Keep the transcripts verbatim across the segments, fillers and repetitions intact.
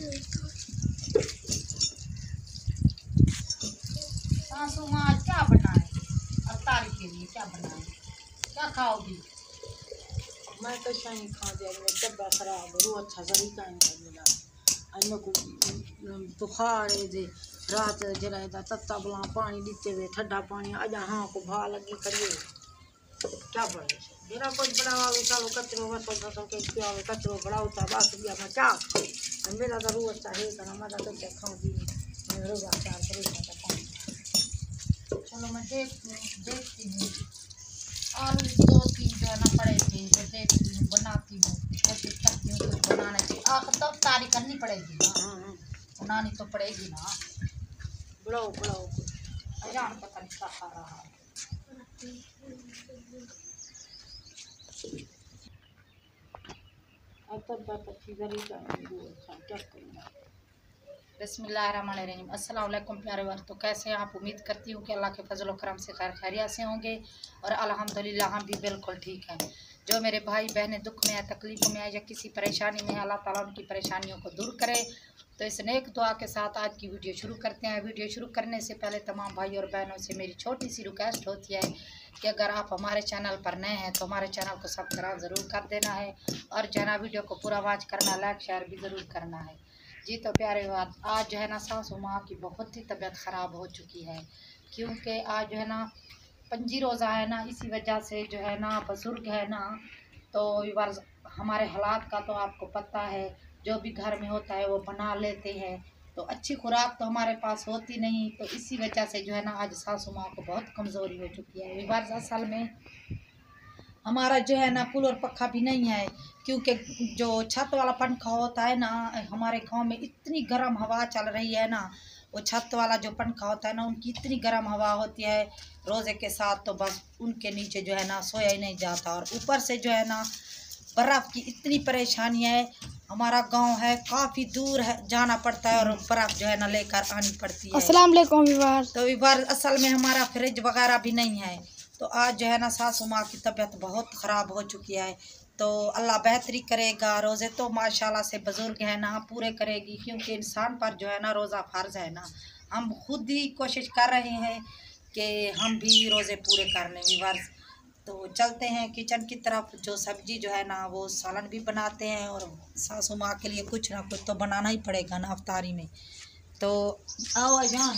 सासू माँ आज क्या बनाए? अवतारी के लिए क्या बनाए? क्या खाओगी? मैं तो शाही खा दिया, मेरा डब्बा खराब है, रो अच्छा सा का नहीं मिला। आज मेरे को बुखार है दे, रात जलाए था तत्ता बुला पानी दीते हुए ठंडा पानी आज हाँ को भा लगी करिए क्या बड़े मेरा कुछ बड़ा वाले चालो कचरो बसो बसो के क्या वाले कचरो बड़ा होता बस दिया मैं क्या खाऊं मेरा तो रो अच्छा है करना मैं तो क्या खाऊंगी मैं रो चार करेगा पानी। चलो मैं देखती हूँ देखती हूँ आलू दो तीन जो है ना पड़े थे जो देखती हूँ बनाती हूँ कोशिश करती हूँ कुछ बनाने की आख तो तारी करनी पड़ेगी ना बनानी तो पड़ेगी ना। बुलाओ बुलाओ अजान पता नहीं क्या खा रहा है। अब तब बात अच्छी जरी का क्या करूँगा। बिस्मिल्लाहिर्रहमानिर्रहीम। अस्सलाम वालेकुम प्यारे वार, तो कैसे हैं आप? उम्मीद करती हूँ कि अल्लाह के फजल व करम से खैर खैरियत से होंगे और अल्हम्दुलिल्लाह हम भी बिल्कुल ठीक हैं। जो मेरे भाई बहनें दुख में है, तकलीफ़ में है या किसी परेशानी में है, अल्लाह ताला उनकी परेशानियों को दूर करे। तो इस नेक दुआ के साथ आज की वीडियो शुरू करते हैं। वीडियो शुरू करने से पहले तमाम भाई और बहनों से मेरी छोटी सी रिक्वेस्ट होती है कि अगर आप हमारे चैनल पर नए हैं तो हमारे चैनल को सब्सक्राइब ज़रूर कर देना है और जो है ना वीडियो को पूरा वॉच करना, लाइक शेयर भी ज़रूर करना है। जी तो प्यारे बात, आज जो है ना सासू माँ की बहुत ही तबीयत ख़राब हो चुकी है क्योंकि आज जो है ना पंजी रोज़ा है ना, इसी वजह से जो है ना बुज़ुर्ग है ना, तो बार हमारे हालात का तो आपको पता है, जो भी घर में होता है वो बना लेते हैं, तो अच्छी खुराक तो हमारे पास होती नहीं, तो इसी वजह से जो है ना आज सासू माँ को बहुत कमज़ोरी हो चुकी है। विवार असल में हमारा जो है ना कूलर पक्खा भी नहीं है क्योंकि जो छत वाला पंखा होता है ना, हमारे गांव में इतनी गर्म हवा चल रही है ना, वो छत वाला जो पंखा होता है ना उनकी इतनी गर्म हवा होती है रोज़े के साथ, तो बस उनके नीचे जो है ना सोया ही नहीं जाता। और ऊपर से जो है ना बर्फ़ की इतनी परेशानी है, हमारा गांव है काफ़ी दूर है, जाना पड़ता है और बर्फ़ जो है ना लेकर आनी पड़ती है। अस्सलाम वालेकुम विवार। तो विवार असल में हमारा फ्रिज वगैरह भी नहीं है, तो आज जो है ना सासू माँ की तबीयत बहुत ख़राब हो चुकी है, तो अल्लाह बेहतरी करेगा। रोज़े तो माशाल्लाह से बुज़ुर्ग है ना पूरे करेगी क्योंकि इंसान पर जो है ना रोज़ा फ़र्ज़ है ना, हम खुद ही कोशिश कर रहे हैं कि हम भी रोज़े पूरे कर लें विवार। तो चलते हैं किचन की तरफ, जो सब्ज़ी जो है ना वो सालन भी बनाते हैं और सासू माँ के लिए कुछ ना कुछ तो बनाना ही पड़ेगा ना अफ्तारी में। तो आओ जान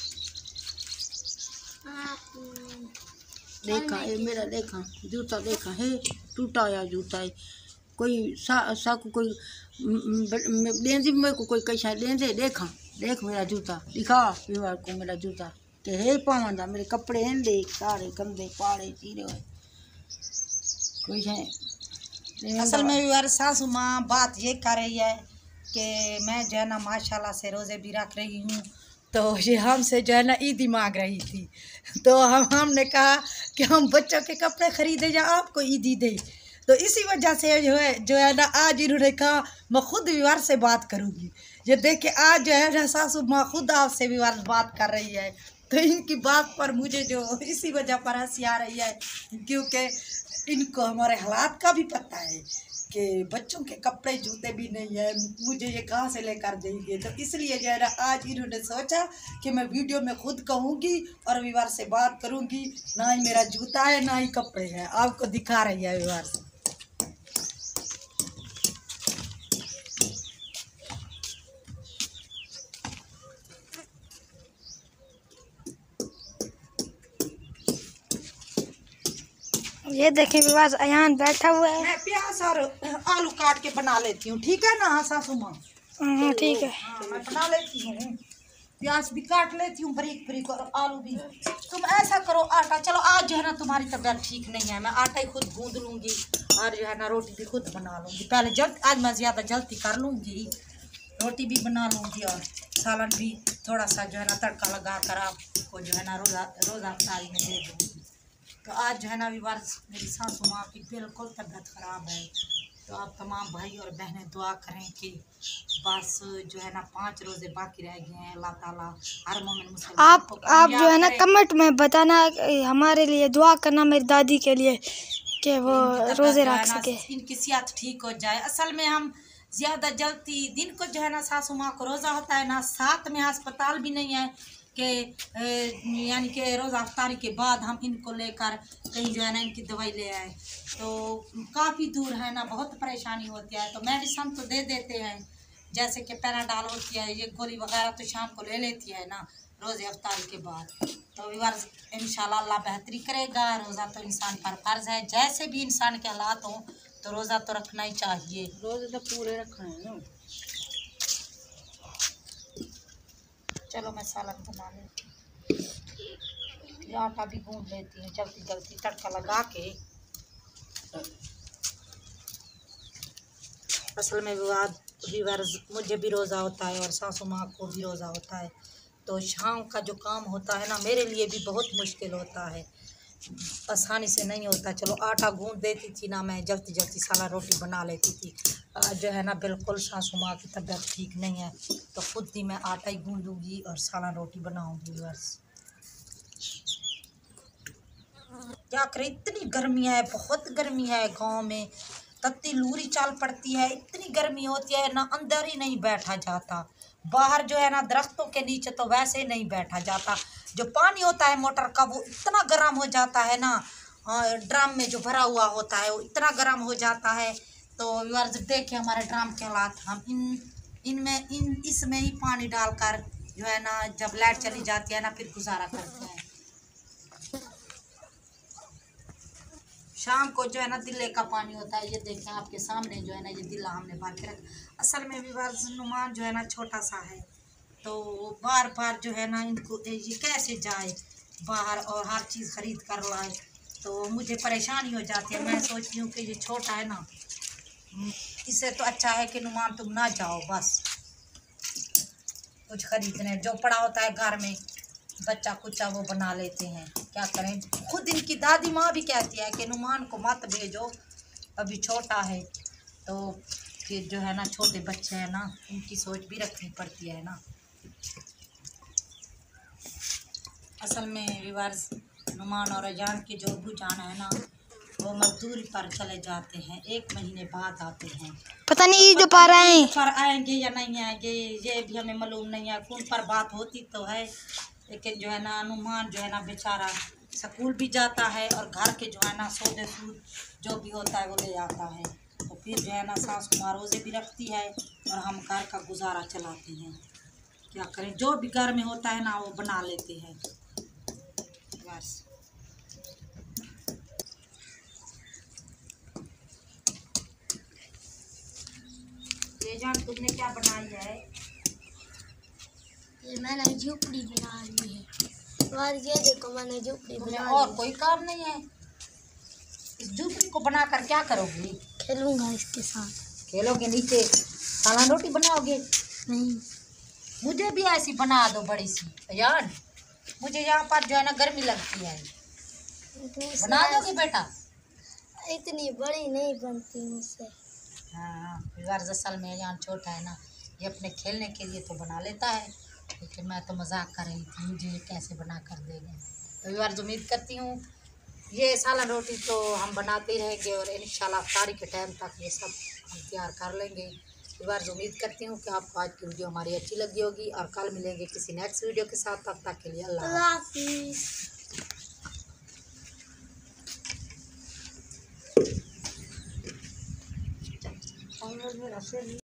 देखा ये मेरा देखा जूता देखा है टूटा या जूता है कोई सा सा को कोई लेंदी मेरे को कोई कैसा लेंदे देखा देख मेरा जूता दिखा विवार को मेरा जूता के है पावंदा मेरे कपड़े हैं देख सारे गंदे पाड़े चीरे हुए कोई है। असल में विवार सासू माँ बात ये कर रही है कि मैं जो है ना माशाल्लाह से रोज़े भी रख रही हूँ, तो ये हमसे जो है ना ईदी मांग रही थी, तो हम हमने कहा कि हम बच्चों के कपड़े ख़रीदे या आपको ईदी दे, तो इसी वजह से जो है जो है ना आज इन्होंने कहा मैं खुद विवार से बात करूँगी। ये देखे आज जो है ना सासू माँ खुद आपसे विवार बात कर रही है, तो इनकी बात पर मुझे जो इसी वजह पर हंसी आ रही है क्योंकि इनको हमारे हालात का भी पता है कि बच्चों के कपड़े जूते भी नहीं है, मुझे ये कहाँ से लेकर देंगे, तो इसलिए जो है ना आज इन्होंने सोचा कि मैं वीडियो में खुद कहूँगी और विवार से बात करूँगी, ना ही मेरा जूता है ना ही कपड़े हैं, आपको दिखा रही है विवार से। ये देखें विवार अयान बैठा हुआ है। मैं प्याज और आलू काट के बना लेती हूँ, ठीक है ना सासू माँ? हाँ ठीक है। हाँ मैं बना लेती हूँ, प्याज भी काट लेती हूँ बारीक बारीक और आलू भी। तुम ऐसा करो आटा, चलो आज जो है ना तुम्हारी तबीयत ठीक नहीं है, मैं आटा ही खुद गूंद लूँगी और जो है ना रोटी भी खुद बना लूँगी। पहले जल्द आज मैं ज़्यादा जल्दी कर लूँगी, रोटी भी बना लूँगी और सालन भी थोड़ा सा जो है ना तड़का लगा कर आपको जो है ना रोज़ा रोज़ा अफ्तारी में दे दूँगी। तो आज जो है ना विवार मेरी सासू माँ की बिल्कुल तबीयत ख़राब है, तो आप तमाम भाई और बहनें दुआ करें कि बस जो है ना पाँच रोज़े बाकी रह गए हैं, अल्लाह ताला हर मोमिन मुसलमान आप को आप जो है ना करे। कमेंट में बताना हमारे लिए दुआ करना, मेरी दादी के लिए कि वो रोज़े रख सके, इनकी सेहत ठीक हो जाए। असल में हम ज़्यादा जल्दी दिन को जो है ना सासू माँ को रोज़ा होता है ना, साथ में अस्पताल भी नहीं है कि यानी कि रोज़ा अफ्तारी के बाद हम इनको लेकर कहीं जो है ना इनकी दवाई ले आए, तो काफ़ी दूर है ना, बहुत परेशानी होती है। तो मेडिसन तो दे देते हैं, जैसे कि पैराडाल होती है, ये गोली वगैरह तो शाम को ले लेती है ना रोज़े अफ्तारी के बाद। तो विवार इंशाल्लाह अल्लाह बेहतरी करेगा। रोज़ा तो इंसान पर फर्ज है, जैसे भी इंसान के हालात हों तो रोज़ा तो रखना ही चाहिए। रोज़े तो पूरे रखना है ना। चलो मैं सालन बना लेती हूँ, आटा भी गूंद लेती हूँ जल्दी जल्दी तड़का लगा के। असल में विवाद विवार मुझे भी रोज़ा होता है और सासू माँ को भी रोज़ा होता है, तो शाम का जो काम होता है ना मेरे लिए भी बहुत मुश्किल होता है, आसानी से नहीं होता। चलो आटा गूंद देती थी ना, मैं जल्दी जल्दी साला रोटी बना लेती थी। आज जो है ना बिल्कुल सासू माँ की तबीयत ठीक नहीं है, तो खुद ही मैं आटा ही गूंदूँगी और साला रोटी बनाऊँगी। बस क्या करें, इतनी गर्मी है, बहुत गर्मी है गांव में, तत्ती लूरी चाल पड़ती है, इतनी गर्मी होती है ना, अंदर ही नहीं बैठा जाता। बाहर जो है ना दरख्तों के नीचे तो वैसे नहीं बैठा जाता। जो पानी होता है मोटर का वो इतना गर्म हो जाता है ना, ड्रम में जो भरा हुआ होता है वो इतना गर्म हो जाता है। तो व्यूअर्स देखिए हमारे ड्रम के हालात, हम इन इनमें इन इसमें ही पानी डालकर जो है ना जब लाइट चली जाती है ना फिर गुजारा करते हैं। शाम को जो है ना दिल्ले का पानी होता है, ये देखें आपके सामने जो है ना ये दिल्ला हमने भर के रखा। असल में भी नुमान जो है ना छोटा सा है, तो बार बार जो है ना इनको ये कैसे जाए बाहर और हर चीज़ ख़रीद कर लाए, तो मुझे परेशानी हो जाती है। मैं सोचती हूँ कि ये छोटा है ना, इससे तो अच्छा है कि नुमान तुम ना जाओ, बस कुछ खरीदने जो पड़ा होता है घर में बच्चा कुचा वो बना लेते हैं। क्या करें, खुद इनकी दादी माँ भी कहती है कि नुमान को मत भेजो, अभी छोटा है, तो फिर जो है ना छोटे बच्चे हैं ना उनकी सोच भी रखनी पड़ती है ना। असल में विवार्स नुमान और अजान के जो अबू जान है ना वो मजदूरी पर चले जाते हैं, एक महीने बाद आते हैं। पता नहीं तो जो पा रहे हैं पर आएंगे या नहीं आएंगे ये भी हमें मालूम नहीं है। फोन पर बात होती तो है, लेकिन जो है ना नुमान जो है ना बेचारा स्कूल भी जाता है और घर के जो है ना सौदे सूद जो भी होता है वो ले आता है, तो फिर जो है ना सासू माँ रोज़े भी रखती है और हम घर का गुजारा चलाते हैं। क्या करें, जो भी घर में होता है ना वो बना लेते हैं बस। ये जान तुमने क्या बनाई है? ये मैंने झोपड़ी बना ली है। और ये देखो मैंने झोपड़ी बना ली। और कोई काम नहीं है, इस झोपड़ी को बनाकर क्या करोगे? खेलूंगा इसके साथ। खेलोगे, नीचे साला रोटी बनाओगे? नहीं, मुझे भी ऐसी बना दो बड़ी सी यार, मुझे यहाँ पर जो है ना गर्मी लगती है। बना दोगे बेटा? इतनी बड़ी नहीं बनती मुझसे। हाँ यार असल में यहाँ छोटा है ना, ये अपने खेलने के लिए तो बना लेता है, लेकिन मैं तो मजाक कर रही थी, मुझे ये कैसे बना कर देगा। तो यार उम्मीद करती हूँ ये सालन रोटी तो हम बनाते ही रहेंगे और इंशाल्लाह इफ्तारी के टाइम तक ये सब हम तैयार कर लेंगे। इस बार उम्मीद करती हूँ कि आपको आज की वीडियो हमारी अच्छी लगी होगी और कल मिलेंगे किसी नेक्स्ट वीडियो के साथ। तब तक के लिए अल्लाह हाफिज़।